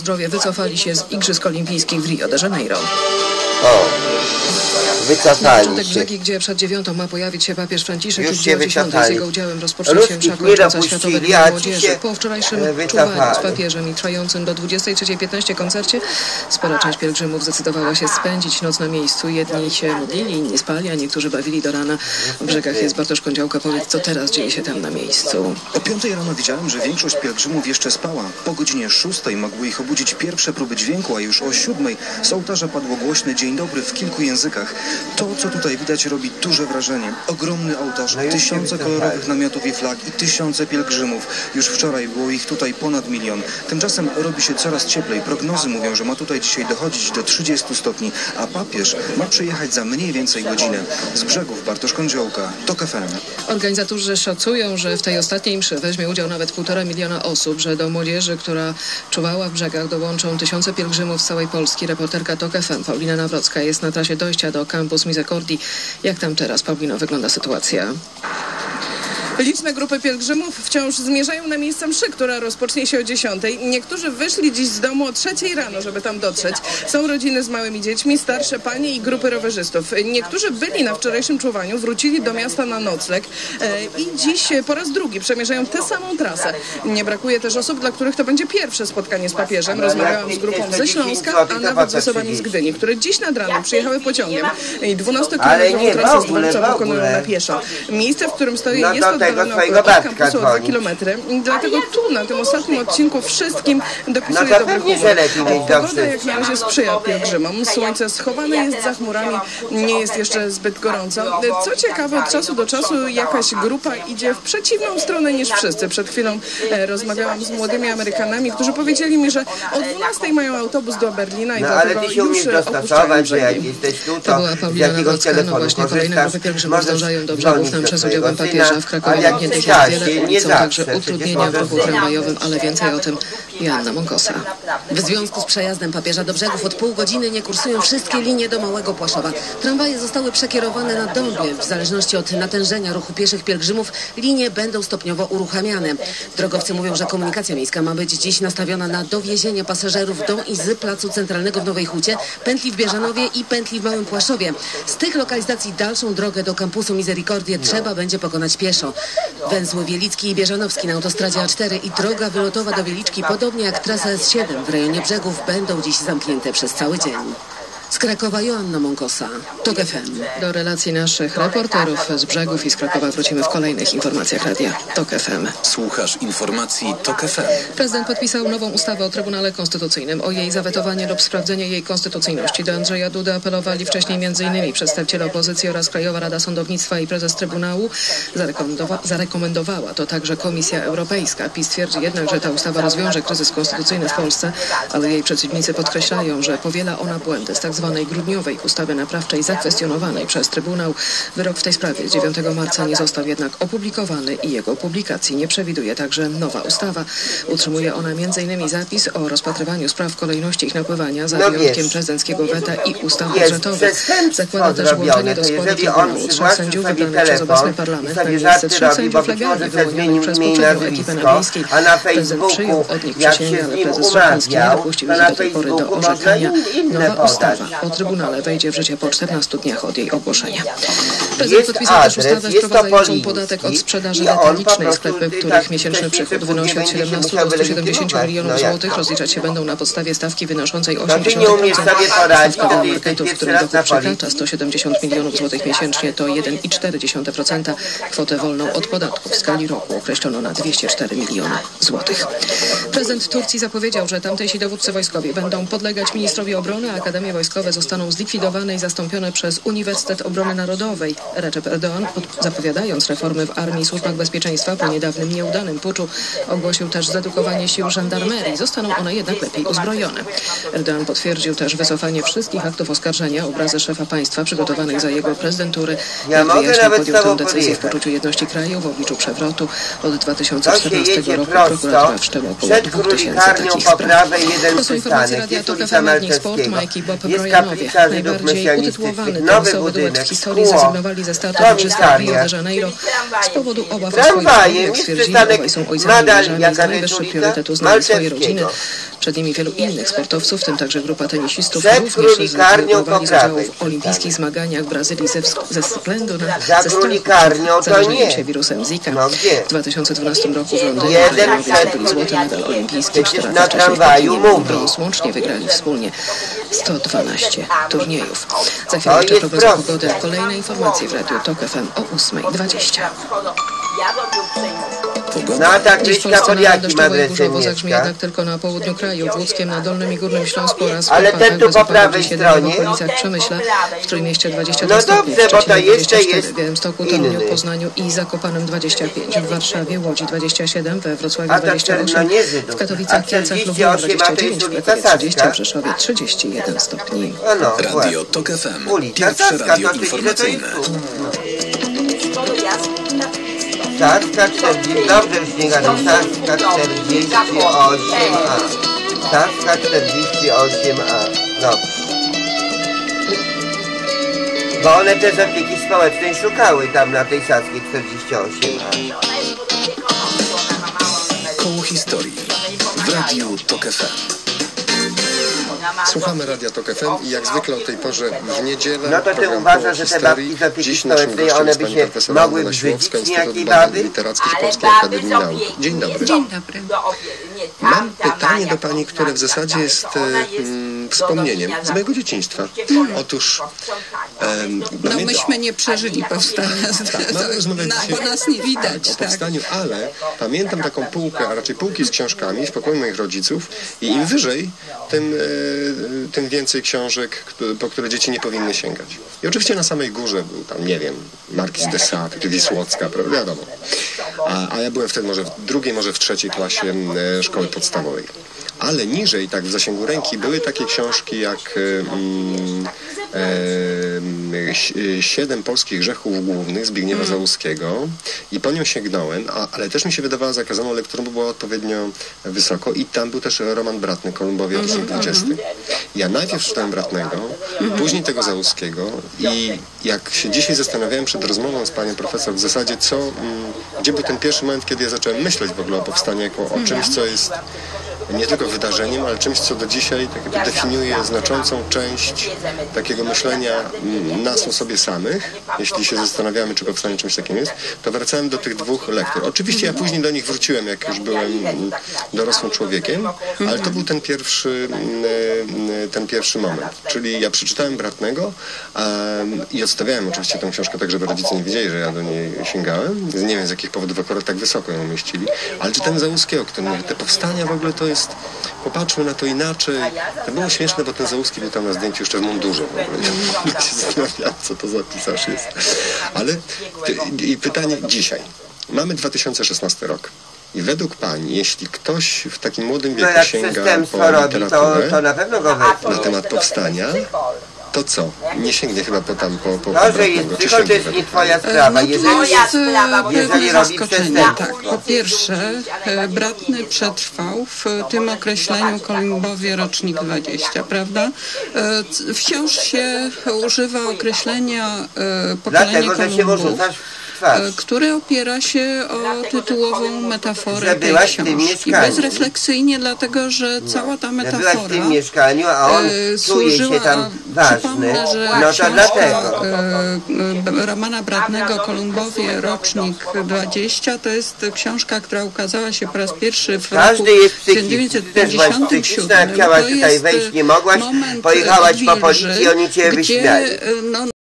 zdrowie wycofali się z Igrzysk Olimpijskich w Rio de Janeiro. Wycofali się. Brzegi, gdzie przed 9 ma pojawić się papież Franciszek, Już już się 10 z jego udziałem rozpocznie się wszakocząca Światowe Dni Młodzieży. Po wczorajszym czuwaniu z papieżem i trwającym do 23:15 koncercie spora część pielgrzymów zdecydowała się spędzić noc na miejscu. Jedni się modlili, inni spali, a niektórzy bawili do rana. W Brzegach jest Bartosz Kądziałka. Powiedz, co teraz dzieje się tam na miejscu. O 5 rano widziałem, że większość pielgrzymów jeszcze spała. Po godzinie 6 mogły ich obudzić pierwsze próby dźwięku, a już o 7 z ołtarza padło głośne dzień dobry w kilku językach. To, co tutaj widać, robi duże wrażenie. Ogromny ołtarz, tysiące kolorowych namiotów i flag i tysiące pielgrzymów. Już wczoraj było ich tutaj ponad 1 milion. Tymczasem robi się coraz cieplej. Prognozy mówią, że ma tutaj dzisiaj dochodzić do 30 stopni, a papież ma przyjechać za mniej więcej godzinę. Z Brzegów Bartosz Kądziałka, TOK FM. Organizatorzy szacują, że w tej ostatniej mszy weźmie udział nawet 1,5 miliona osób, że do młodzieży, która czuwała w Brzegach, dołączą tysiące pielgrzymów z całej Polski. Reporterka TOK FM Paulina Nawrocka jest na trasie dojścia do Campus Misericordi. Jak tam teraz, Paulino, wygląda sytuacja? Liczne grupy pielgrzymów wciąż zmierzają na miejsce mszy, która rozpocznie się o 10. Niektórzy wyszli dziś z domu o 3 rano, żeby tam dotrzeć. Są rodziny z małymi dziećmi, starsze panie i grupy rowerzystów. Niektórzy byli na wczorajszym czuwaniu, wrócili do miasta na nocleg i dziś po raz drugi przemierzają tę samą trasę. Nie brakuje też osób, dla których to będzie pierwsze spotkanie z papieżem. Rozmawiałam z grupą ze Śląska, a nawet z osobami z Gdyni, które dziś nad ranem przyjechały pociągiem i 12-kilometrową trasę zdobywczą pokonują na pieszo. Miejsce, w którym stoję, jest oddalone od kampusu o 2 kilometry. Dlatego tu, na tym ostatnim odcinku, wszystkim dopisuję dobry humor. Pogoda jak na razie sprzyja pielgrzymom. Słońce schowane jest za chmurami, nie jest jeszcze zbyt gorąco. Co ciekawe, od czasu do czasu jakaś grupa idzie w przeciwną stronę niż wszyscy. Przed chwilą rozmawiałam z młodymi Amerykanami, którzy powiedzieli mi, że o 12 mają autobus do Berlina i dlatego już opuszczają brzegi. To była Paulina Nawrocka. No właśnie, kolejne grupy pielgrzymów zdążają do brzegów nam przez udziałem papieża. W Krakowie zamkniętych jest wiele, są także utrudnienia w ruchu tramwajowym, ale więcej o tym Joanna Monkosa. W związku z przejazdem papieża do Brzegów od pół godziny nie kursują wszystkie linie do Małego Płaszowa. Tramwaje zostały przekierowane na Dąbie. W zależności od natężenia ruchu pieszych pielgrzymów linie będą stopniowo uruchamiane. Drogowcy mówią, że komunikacja miejska ma być dziś nastawiona na dowiezienie pasażerów do i z Placu Centralnego w Nowej Hucie, pętli w Bieżanowie i pętli w Małym Płaszowie. Z tych lokalizacji dalszą drogę do kampusu Misericordię trzeba będzie pokonać pieszo. Węzły Wielicki i Bieżanowski na autostradzie A4 i droga wylotowa do Wieliczki, podobnie jak trasa S7 w rejonie Brzegów, będą dziś zamknięte przez cały dzień. Z Krakowa Joanna Monkosa, TOK FM. Do relacji naszych reporterów z Brzegów i z Krakowa wrócimy w kolejnych informacjach radia TOK FM. Słuchasz informacji TOK FM. Prezydent podpisał nową ustawę o Trybunale Konstytucyjnym. O jej zawetowanie lub sprawdzenie jej konstytucyjności do Andrzeja Dudy apelowali wcześniej m.in. przedstawiciele opozycji oraz Krajowa Rada Sądownictwa i prezes Trybunału. Zarekomendowała to także Komisja Europejska. PiS twierdzi jednak, że ta ustawa rozwiąże kryzys konstytucyjny w Polsce, ale jej przeciwnicy podkreślają, że powiela ona błędy z tzw. grudniowej ustawy naprawczej zakwestionowanej przez Trybunał. Wyrok w tej sprawie z 9 marca nie został jednak opublikowany i jego publikacji nie przewiduje także nowa ustawa. Utrzymuje ona m.in. zapis o rozpatrywaniu spraw w kolejności ich napływania za wyjątkiem prezydenckiego weta i ustaw budżetowych. Zakłada też włączenie do składu Trybunału 3 sędziów wybranych przez obecny parlament na miejsce 3 sędziów legalnie wyłonionych przez poprzednią ekipę na Wiejskiej. Prezydent przyjął od nich przysięgę, ale prezes Szopiński nie dopuścił ich do tej pory do orzekania. Nowa ustawa o Trybunale wejdzie w życie po 14 dniach od jej ogłoszenia. Prezydent podpisał też ustawę wprowadzającą podatek od sprzedaży detalicznej. Sklepy, których miesięczny przychód wynosi od 17 do 170 milionów złotych, rozliczać się będą na podstawie stawki wynoszącej 80%. Stawka dla marketów, których dochód przekracza 170 milionów złotych miesięcznie, to 1,4%. Kwotę wolną od podatku w skali roku określono na 204 miliony złotych. Prezydent Turcji zapowiedział, że tamtejsi dowódcy wojskowi będą podlegać ministrowi obrony, a Akademie Wojskowe zostaną zlikwidowane i zastąpione przez Uniwersytet Obrony Narodowej. Recep Erdoğan, zapowiadając reformy w armii i służbach bezpieczeństwa po niedawnym nieudanym puczu, ogłosił też zredukowanie sił żandarmerii. Zostaną one jednak lepiej uzbrojone. Erdoğan potwierdził też wycofanie wszystkich aktów oskarżenia o obrazę szefa państwa przygotowanych za jego prezydentury. Jak wyjaśnił, podjął tę decyzję w poczuciu jedności kraju w obliczu przewrotu. Od 2014 roku prokuratura wszczęła około 2000 takich spraw. To są informacje Radia TOK FM, Radnik Sport, Majki Bob Brojanowie. Najbardziej utytułowany tenisowy duet w historii zrezygnowali ze startu w Igrzyskach Rio de Janeiro z powodu obaw o swoje zdrowie. Jak stwierdzili, obaj są ojcami mężami, z najwyższych priorytetów znali swoje rodziny. Przed nimi wielu innych sportowców, w tym także grupa tenisistów, Przed również królikarnią zrezygnowali z po udziału prawej. w olimpijskich zmaganiach w Brazylii ze względu na Za strachu królikarnią przed to zarażeniem nie. się wirusem Zika. No gdzie? W 2012 roku w Londynie Jeden trenerowie przed zdobyli złoty medal olimpijski. Przecież W na czasie tramwaju Pekinu i mówi. brąz łącznie wygrali wspólnie 112 turniejów. Za To chwilę jeszcze jest prognoza proste. pogody, a kolejne informacje w Radiu TOK FM o 8:20. Pogoda. No a ta Dziś w Kryśka Polsce pod na jakim deszczowo i adresem burzowo zagrzmi mieszka? jednak tylko na południu kraju, w Łódzkiem, na Dolnym i Górnym Śląsku oraz w Ale Karpatach, ten tu bez po opadów prawej dziś jedynie w stronie? okolicach Przemyśla, w Trójmieście 22 No stopnie, dobrze, w bo to Szczecinie jeszcze 24, jest w Białymstoku, inny. Toruniu, Poznaniu i Zakopanem 25, w Warszawie, Łodzi 27, we Wrocławiu A tak 28, no nie Żydów. w Katowicach, A Kielcach, 48, Lublinie a to jest 29, w ulica Krakowie 30, Saska. w Rzeszowie 31 stopni. No, Radio właśnie. TOK FM. Ulica Pierwsze Saska, radio to czyli, że to jest informacyjne. tu. Saska 40, dobrze już nie gadam, Saska 48A. Saska 48A, dobrze. Bo one też opieki społecznej szukały tam na tej Saskiej 48A. Koło historii. W Radiu TOK FM. Słuchamy Radia TOK FM i jak zwykle o tej porze w niedzielę No to ty program uważasz, Koło że te babki Historii. z opieki Dziś naszym społecznej, gościem one jest by pani się profesor mogły Anna Śłowska, brzydzić, Instytut niejakiej Badań baby? Literackich Polskiej Akademii Nauk. Dzień dobry. Dzień dobry. Mam pytanie do pani, które w zasadzie jest wspomnieniem z mojego dzieciństwa. Otóż No myśmy nie przeżyli powstania, mamy rozmawiać dzisiaj bo nas nie widać. o Tak. powstaniu, ale pamiętam taką półkę, a raczej półki z książkami w pokoju moich rodziców i im wyżej, tym więcej książek, po które dzieci nie powinny sięgać. I oczywiście na samej górze był tam, nie wiem, Markiz de Sade, czy Wisłocka, prawda, wiadomo. A ja byłem wtedy może w drugiej, może w trzeciej klasie szkoły podstawowej. Ale niżej, tak w zasięgu ręki, były takie książki jak 7 polskich grzechów głównych Zbigniewa Załuskiego i po nią sięgnąłem, ale też mi się wydawała zakazaną lekturą, bo była odpowiednio wysoko i tam był też Roman Bratny, Kolumbowie rocznik 20. Ja najpierw czytałem Bratnego, później tego Załuskiego i jak się dzisiaj zastanawiałem przed rozmową z panią profesor w zasadzie gdzie był ten pierwszy moment, kiedy ja zacząłem myśleć w ogóle o powstaniu jako o czymś, co jest nie tylko wydarzeniem, ale czymś, co do dzisiaj tak jakby definiuje znaczącą część takiego myślenia nas o sobie samych. Jeśli się zastanawiamy, czy powstanie czymś takim jest, to wracałem do tych dwóch lektur. Oczywiście ja później do nich wróciłem, jak już byłem dorosłym człowiekiem, ale to był ten pierwszy moment. Czyli ja przeczytałem Bratnego i odstawiałem oczywiście tę książkę tak, żeby rodzice nie wiedzieli, że ja do niej sięgałem. Nie wiem, z jakich powodów akurat tak wysoko ją umieścili. Ale czytałem Załuskiego, który mówi, te powstania w ogóle to jest, popatrzmy na to inaczej. To było śmieszne, bo ten Załuski był tam na zdjęciu jeszcze w mundurze w ogóle. Ja się zastanawiam, co to za pisarz jest. Ale i pytanie dzisiaj. Mamy 2016 rok. I według pani, jeśli ktoś w takim młodym No wieku jak sięga przestępstwo po robi, literaturę to na pewno go wezmą. na temat powstania, to co? Nie sięgnie chyba po To, że Bratnego, jest czy tylko, to sięgnie jest nie według twoja pani? sprawa. No to Jeżeli jest jeżeli pewne robi zaskoczenie. przestępstwo. Tak, po pierwsze, Bratny przetrwał w tym określeniu Kolumbowie rocznik 20, prawda? Wciąż się używa określenia pokolenie Dlatego, że się mu Kolumbów, rzucasz w twarz. które opiera się o tytułową metaforę Że tej byłaś w tym książki. mieszkaniu. Bezrefleksyjnie, dlatego że cała ta Że byłaś metafora w tym mieszkaniu, a on czuje się tam ważny. Przypomnę, że No to książka dlatego. Romana Bratnego Kolumbowie rocznik 20 to jest książka, która ukazała się po raz pierwszy w roku Każdy jest psychiczny. Ty też byłaś psychiczna, jak chciałaś To tutaj jest wejść, nie mogłaś. moment Pojechałaś po Wilży, policji, oni cię gdzie, wyśmiali. no,